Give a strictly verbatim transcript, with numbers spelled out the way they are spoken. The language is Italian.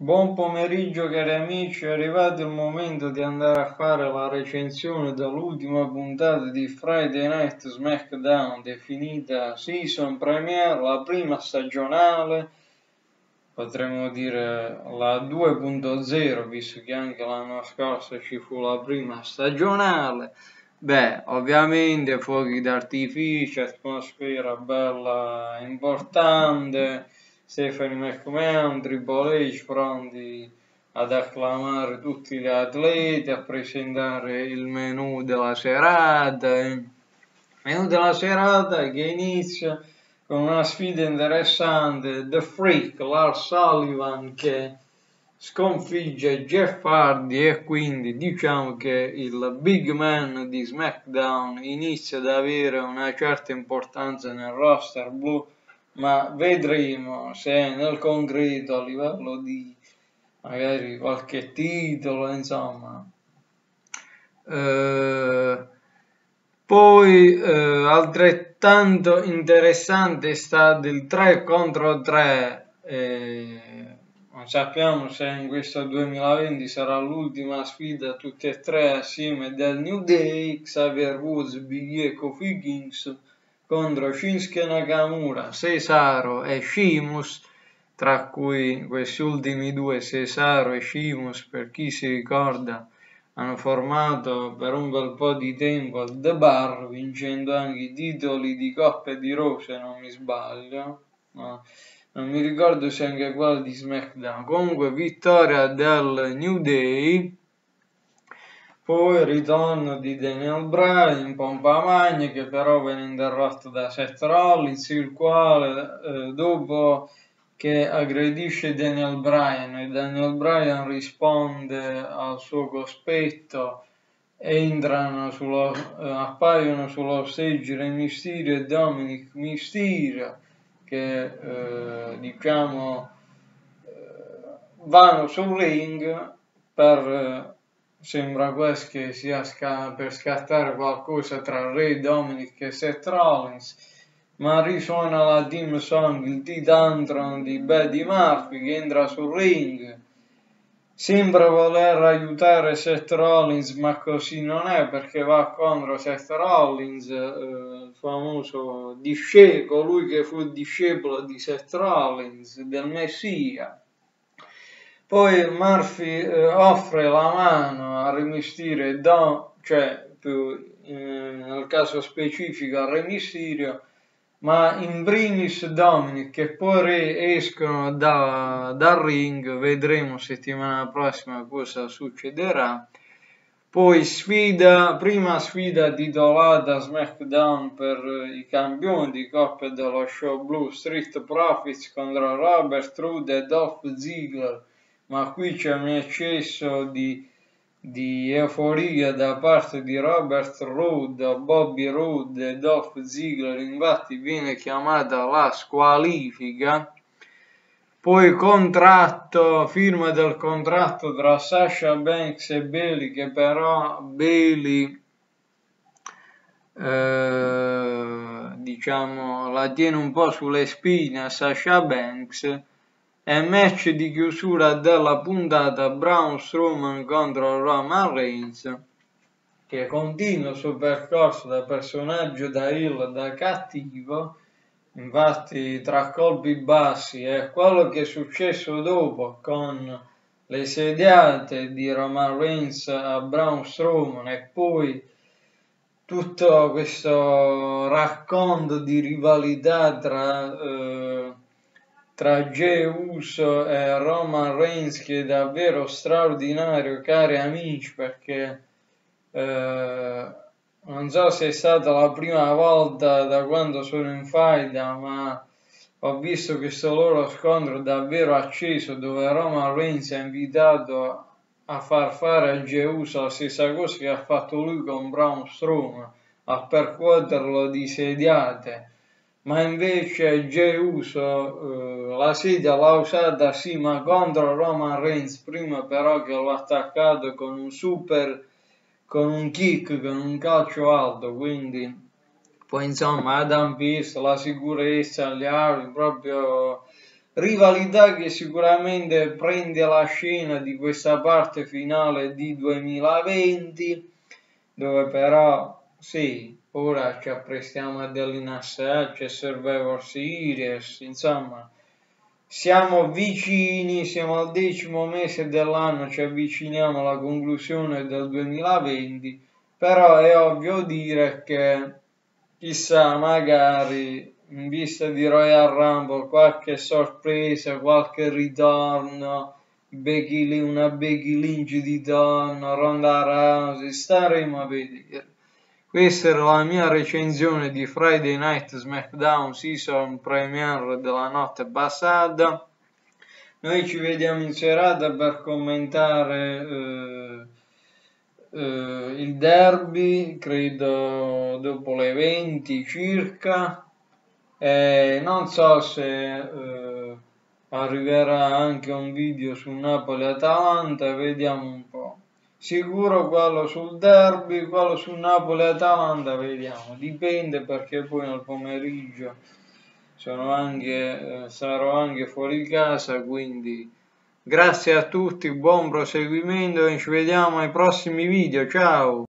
Buon pomeriggio cari amici, è arrivato il momento di andare a fare la recensione dell'ultima puntata di Friday Night SmackDown, definita Season Premiere, la prima stagionale, potremmo dire la due punto zero, visto che anche l'anno scorso ci fu la prima stagionale. Beh, ovviamente fuochi d'artificio, atmosfera bella importante, Stephanie McMahon, Triple H pronti ad acclamare tutti gli atleti, a presentare il menù della serata. Il menù della serata che inizia con una sfida interessante, The Freak, Lars Sullivan che sconfigge Jeff Hardy e quindi diciamo che il big man di SmackDown inizia ad avere una certa importanza nel roster blu, ma vedremo se nel concreto a livello di magari qualche titolo, insomma. Eh, poi eh, altrettanto interessante è stato il tre contro tre. Eh, non sappiamo se in questo duemilaventi sarà l'ultima sfida tutti e tre assieme del New Day, Xavier Woods, Big E e Kofi Kingston contro Shinsuke Nakamura, Cesaro e Sheamus, tra cui questi ultimi due, Cesaro e Sheamus, per chi si ricorda, hanno formato per un bel po' di tempo il The Bar, vincendo anche i titoli di Coppa e di Raw, se non mi sbaglio. No, non mi ricordo se anche quello di SmackDown. Comunque vittoria del New Day. Poi il ritorno di Daniel Bryan in pompa magna, che però viene interrotto da Seth Rollins, il quale eh, dopo che aggredisce Daniel Bryan e Daniel Bryan risponde al suo cospetto, entrano sullo, eh, appaiono sullo stage Re Mysterio e Dominic Mysterio che eh, diciamo eh, vanno sul ring per eh, sembra quasi che sia sca- per scattare qualcosa tra Re Dominic e Seth Rollins, ma risuona la team song, il Titantron di Buddy Murphy che entra sul ring. Sembra voler aiutare Seth Rollins, ma così non è, perché va contro Seth Rollins, eh, il famoso discepolo, colui che fu discepolo di Seth Rollins, del Messia. Poi Murphy eh, offre la mano a Re Mysterio e Dom, cioè più eh, nel caso specifico a Re Mysterio, ma in primis Dominic e poi Re escono da, dal ring, vedremo settimana prossima cosa succederà. Poi sfida, prima sfida titolata SmackDown per i campioni di Coppa dello Show Blue, Street Profits contro Robert Roode e Dolph Ziggler, ma qui c'è un eccesso di, di euforia da parte di Robert Roode, Bobby Roode e Dolph Ziggler, infatti viene chiamata la squalifica. Poi contratto, firma del contratto tra Sasha Banks e Bayley, che però Bayley eh, diciamo la tiene un po' sulle spine a Sasha Banks. E match di chiusura della puntata Braun Strowman contro Roman Reigns, che continua il suo percorso da personaggio da heel, da cattivo. Infatti tra colpi bassi e quello che è successo dopo con le sediate di Roman Reigns a Braun Strowman e poi tutto questo racconto di rivalità tra, eh, tra Jey Uso e Roman Reigns, che è davvero straordinario, cari amici, perché eh, non so se è stata la prima volta da quando sono in faida, ma ho visto questo loro scontro davvero acceso, dove Roman Reigns ha invitato a far fare a Jey Uso la stessa cosa che ha fatto lui con Braun Strowman, a percuoterlo di sediate, ma invece Jey Uso eh, la sedia l'ha usata sì, ma contro Roman Reigns, prima però che l'ho attaccato con un super, con un kick, con un calcio alto, quindi poi insomma Adam Pearce, la sicurezza, gli arbitri, proprio rivalità che sicuramente prende la scena di questa parte finale di duemilaventi, dove però sì, ora ci apprestiamo a delinearsi, c'è Survivor Series, insomma, siamo vicini, siamo al decimo mese dell'anno, ci avviciniamo alla conclusione del duemilaventi, però è ovvio dire che chissà, magari in vista di Royal Rumble qualche sorpresa, qualche ritorno, Becky Lynch, una Becky Lynch di torno, Ronda Rousey, staremo a vedere. Questa era la mia recensione di Friday Night SmackDown Season Premiere della notte passata. Noi ci vediamo in serata per commentare eh, eh, il derby, credo dopo le venti circa. Eh, non so se eh, arriverà anche un video su Napoli-Atalanta, vediamo un po'. Sicuro quello sul derby, quello su Napoli-Atalanta, vediamo. Dipende perché poi nel pomeriggio sono anche, eh, sarò anche fuori casa, quindi grazie a tutti, buon proseguimento e ci vediamo ai prossimi video, ciao!